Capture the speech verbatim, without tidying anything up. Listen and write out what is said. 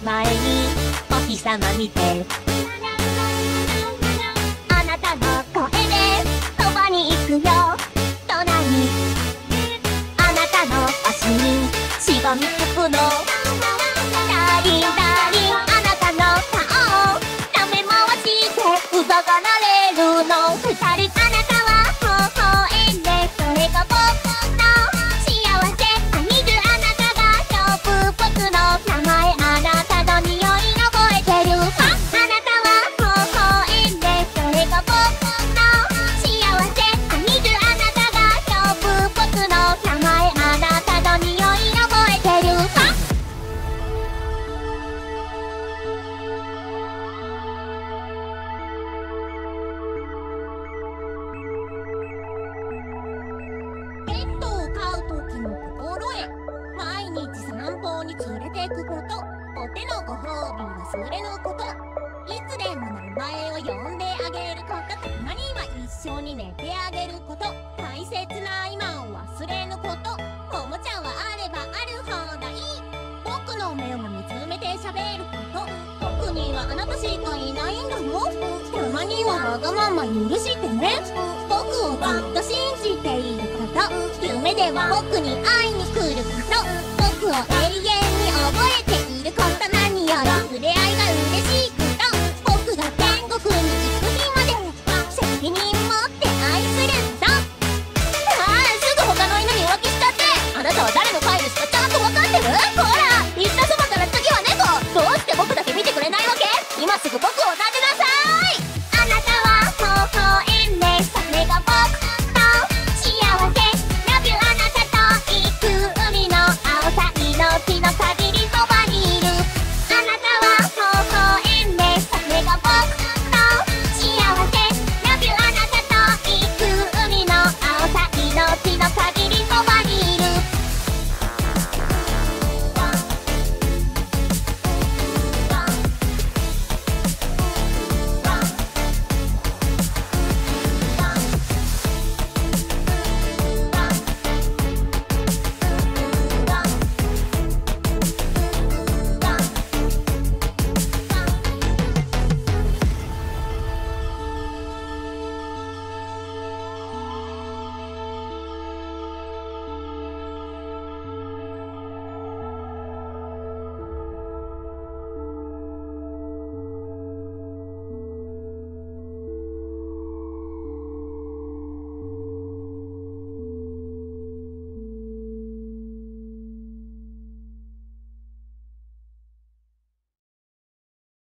前にお日様見て、あなたの声でそばに行くよ隣に、あなたの足にしがみつくのダーリンダーリン、あなたの顔を舐め回してうざがられるの二人、あなたは微笑んでそれが僕の幸せ、I need you、 あなたが今日僕の名前、あなたの匂い覚えてる、あなたは微笑んでそれが僕の幸せ、I need you、 あなたが今日僕の名前、あなたの匂い覚えてる、ペットを飼う時の心得、毎日散歩に連れてくこと、お手のご褒美忘れぬこと、いつでも名前を呼んであげること、たまには一緒に寝てあげること、大切な今を忘れぬこと、おもちゃはあればあるほどいい、僕の目を見つめて喋ること、僕にはあなたしかいないんだよ、たまにはわがまま許してね、僕をずっと信じていること、夢では僕に会いに来ること。